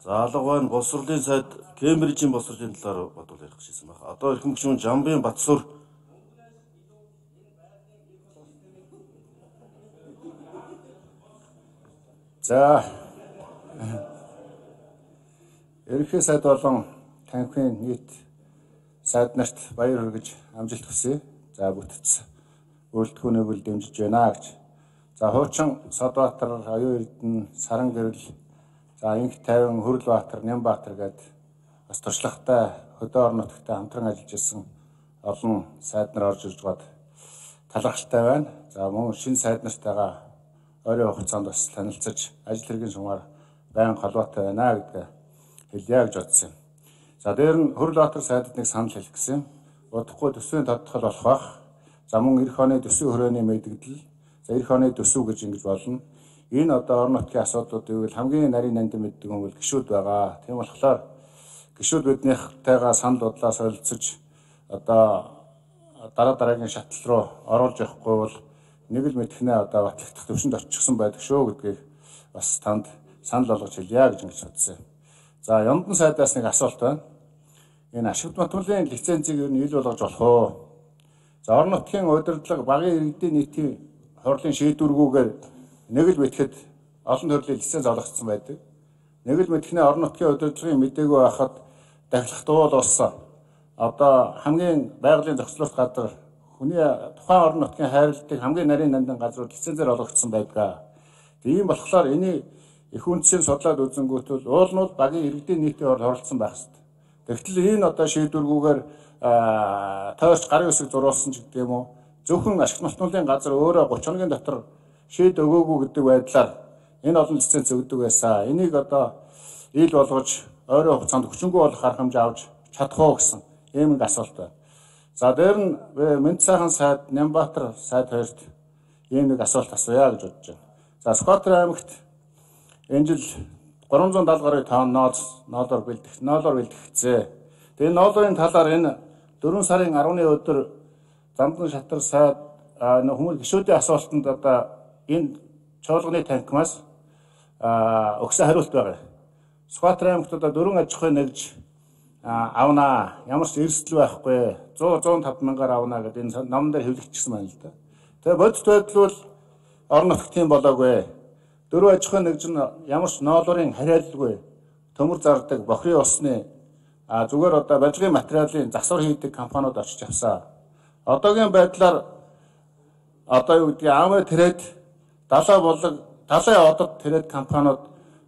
Заалга байна. Боловсролын сайд Кембрижийн боловсролын талаар бодвол ярих гэсэн байна. Одоо эрхэм гишүүн Жамбын Батсуур За ерөнхий сайд болон танхимын нийт сайд нарт баяр хүргэж амжилт хүсье. За бүтц үйлдвэрүүнийг үл дэмжиж байна гэж. За хуучин Содбаатар, Оюун Эрдэнэ, Саран гэрэл, за Инх тайван, Хүрлбаатар, Нямбаатар гээд бас туршлагатай хөдөө орон нутагтай хамтран ажиллаж ирсэн олон сайд нар орж ирж байгаад талархалтай байна. За мөн шинэ сайд нартайгаа ойрын хугацаанд бас танилцаж ажил хэргийн сумаар байнга холбоотой байна гэдгээ хэлье гэж бодсон юм. За дээр нь Хүрлбаатар сайдад нэг санал хэлэх гэсэн. Удахгүй төсвийн тодтогдол болох бах. За мөн эх оны төсвийн хүрээний мэдэгдэл, за эх оны төсөв гэж ингэж болно. Энэ одоо орон нутгийн асуудлуудыг хамгийн нарийн нандин мэддэг хүн бол гишүүд байгаа. Тийм болохоор гишүүд биднийхтэйгээ санал бодлоо солилцож одоо дараагийн шатал руу оруулж явахгүй бол нэг л мэдхнээ одоо батлагдах төвшөнд очихсан байдаг шүү гэдгийг бас танд санал болгож хэлье гэж ингэж бодсон. За Ёндан сайдаас нэг асуулт байна. Энэ ашигт математикийн лицензийг ер нь ил болгож болох уу? За орон нутгийн удирдлага багийн иргэдийн нийтийн хурлын шийдвэргүйгээр нэг л мэтгэхэд олон төрлийн лиценз олгогдсон байдаг. Нэг л мэтгэнээ орон нутгийн удирдлагын мэдээгүй байхад дахилах дуул болсон. Одоо хамгийн байгалийн зохицуулалт гадар хүний тухайн орон нутгийн хайрлалтыг хамгийн нарийн нандин газрууд лицензээр олгогдсон байдаг. Тийм болохоор энийг их үндсийн судлаад үзэнгүүт бол уул нь багийн иргэдийн нийтийн оролцсон байх хэрэгтэй. Тэгтэл энэ одоо шийдвэргүйгээр тойрч гарын үсэг зурулсан ч гэдэг юм уу зөвхөн ашигт малтнуулын газар өөрөө 30 хоногийн дотор шийд өгөөгүй гэдэг байдлаар энэ олон лиценз өгдөг байсан. Энийг одоо ил болгож ойрын хугацаанд хүчингүй болох арга хэмжээ авч чадах уу гэсэн ийм нэг асуулт байна. За дээр нь Мэнд сайхан сайд, Нямбаатар сайд хоёрт ийм нэг асуулт асууя гэж бодож байна. За Сүхбаатар аймагт энэ жил 370 гаруй тонн ноолоор бэлтгэгдсэн. Тэгээ ноолын талаар энэ 4 сарын 10-ны өдөр Замдан шатар сайд хүмүүс гишүүдийн асуултанд одоо энэ чуулганы танхимаас өгсөн хариулт байгаа. Сүхбаатар аймагт одоо 4 аж ахуй нэгж авнаа. Ямар ч эрсдэл байхгүй. 105 мянгаар авнаа гэдэг энэ номон дээр хэвлэгдчихсэн байна л да. Тэгээ бодит байдал бол орон нутгт тийм болоогүй. 4 аж ахуй нэгж нь ямар ч ноолуурын хариаллгүй төмөр зардаг бохрын усны зүгээр одоо барилгын материалын засвар хийдэг компаниуд очиж авсан. Одоогийн байдлаар одоо юу гэдгийг АМ тэрэд 70 болог 70 одод тэрэд компаниуд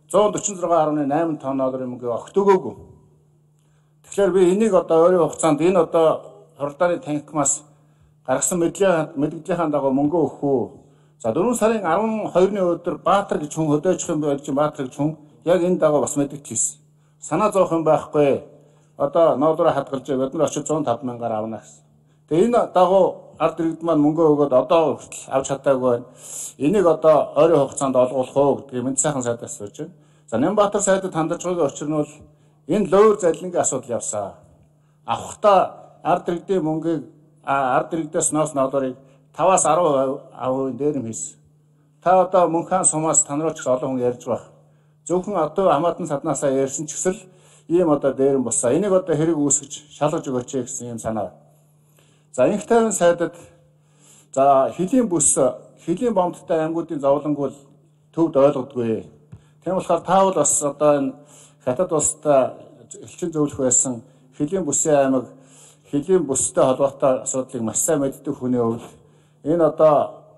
146.8 тонн долларын мөнгө огт өгөөгүй. Тэгэхээр би энийг одоо ойрын хугацаанд энэ одоо хуралдааны танхимаас гаргасан мэдээллийн дагуу мөнгө өгөх үү? За 4 сарын 12-ны өдөр Баатар гэж хүн хөдөөжих юм болж Баатар гэж хүн яг энэ дагуу бас мэдээлэл хийсэн. Санаа зовох юм байхгүй. Одоо ноолроо хадгалж бид нар очиж 105 мянгаар авна гэсэн. Тэгээ энэ дагуу ард иргэд маань мөнгө өгөөд одоо хүртэл авч чадаагүй байна. Энийг одоо ойрын хугацаанд олгуулах уу гэдгийг Мэнд сайхан сайдаас сууж байна. За Нямбаатар сайдад хандаж байгаагийн учир нь бол энэ луур залингийн асуудал явсан. Авахта ард иргэдийн мөнгийг ард иргэдээс ноолрыг 5-аас 10% дээрэм хийсэн. Та одоо мөнхөн сумаас танрууч олон хүн ярьж байх. Зөвхөн одоо хамаатан саднаасаа ярьсан ч гэсэн ийм одоо дээрэм болсон. Энийг одоо хэрэг үүсгэж шалгаж өгөөч гэсэн юм санаа. За Инх тайван сайдад за хөлийн бомдтой аймагуудын зовлонг бол төвд ойлгодгүй. Тийм болохоор таавал бас одоо энэ хятад улстай элчин зөвлөх байсан хөлийн бүсийн аймаг хөлийн бүстэй холбоотой асуудлыг маш сайн мэддэг хүний хувьд энэ одоо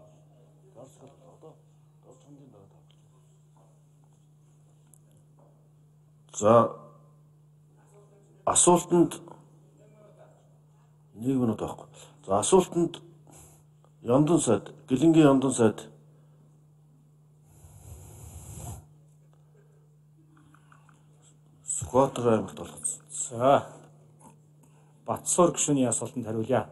за асуултанд нэг минут байхгүй. За асуултанд Ёндан сайд, Гэлэнгийн Ёндан сайд Сүхбаатар аймагт болгосон. За Батсуур гишүүний асуултанд хариулъя.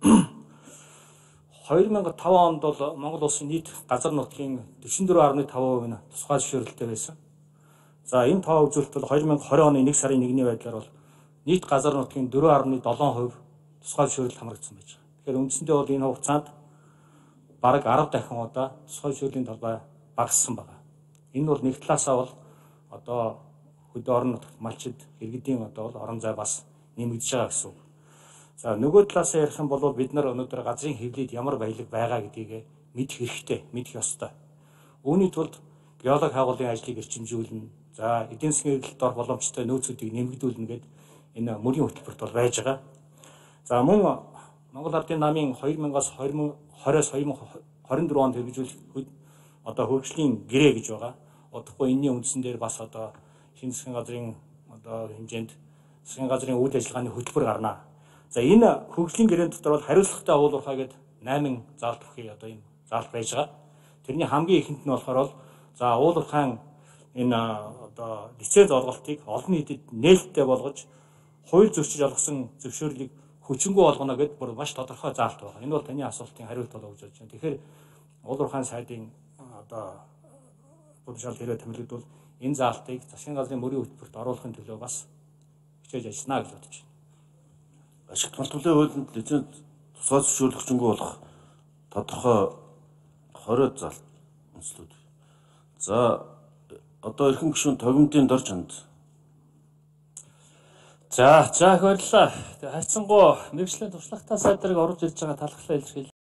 2005 онд бол Монгол улсын нийт газар нутгийн 44.5% нь тусгай зөвшөөрөлттэй байсан. За энэ тоо үзүүлэлт бол 2020 оны 1 сарын 1-ний байдлаар бол нийт газар нутгийн 4.7% тусгай зөвшөөрөлт хамрагдсан байж байгаа. Тэгэхээр үндсэндээ бол энэ хугацаанд бараг 10 дахин удаа тусгай зөвшөөрлийн талбай багассан байна. Энэ бол нэг талаасаа бол одоо хөдөө орон нутагт малчид иргэдийн одоо бол орон зай бас нэмэгдэж байгаа гэсэн үг. За нөгөө талаас ярих юм бол бид нар өнөөдөр газрын хэвлэлд ямар баялаг байгаа гэдгийг мэдэх хэрэгтэй, мэдэх ёстой. Үүний тулд геологи хайгуулын ажлыг эрчимжүүлнэ. За эдийн засгийн эргэлт орох боломжтой нөөцүүдийг нэмэгдүүлнэ гэдэг энэ мөрийн хөтөлбөрт бол байж байгаа. За мөн Монгол Ардын намын 2000-аас 2020-оос 2024 онд хэрэгжүүлэх одоо хөгжлийн гэрээ гэж байгаа. Удахгүй энэний үндсэн дээр бас одоо шинэ засгийн газрын одоо хэмжээнд засгийн газрын үйл ажиллагааны хөтөлбөр гарнаа. За энэ хөгжлийн гэрээний дотор бол хариуцлагатай уулуурхаа гэдэг 8 заалт бүхий одоо энэ заалт байж байгаа. Тэрний хамгийн ихэнд нь болохоор бол за уулуурхаан энэ одоо лиценз олголтыг олон нийтэд нээлттэй болгож хууль зөрчиж олгосон зөвшөөрлийг хүчингү болгоно гэдээ бүр маш тодорхой заалт байна. Энэ бол таны асуултын хариулт болоо гэж бодож байна. Тэгэхээр уулуурхаан сайдын одоо бодшаал хэрэг тэмдэглэдвэл энэ заалтыг засгийн газрын мөрийн хөтөлбөрт оруулахын төлөө бас хичээж ажиллана гэж бодож байна. Ашигт малтуулын хуулинд лиценз тусгай зөвшөөрлөгчөнгөө болох тодорхой 20 заалт үндэслүүд. За одоо эрхэм гишүүн товимдын дор чанд. За их баярлалаа. Хайцсангуу мэргэжлийн туршлагатай сайдрыг оруулж ирж байгаа талхлаа илэрхийлье.